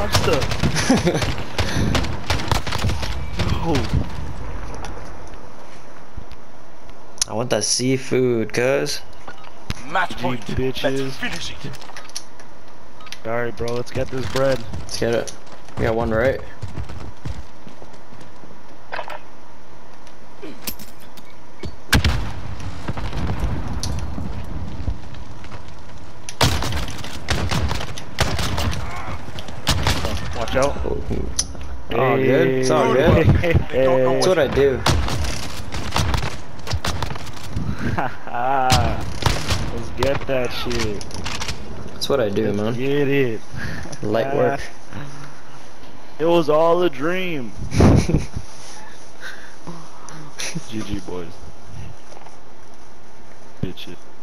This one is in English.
monster. Oh. I want that seafood, cuz. Match point, bitches. Let's finish it. Alright, bro, let's get this bread. Let's get it. We got one right. Watch out. Oh, good. It's all good. That's what I do. Let's get that shit. That's what I do, man. Get it. Light work. It was all a dream. GG, boys. Bitches.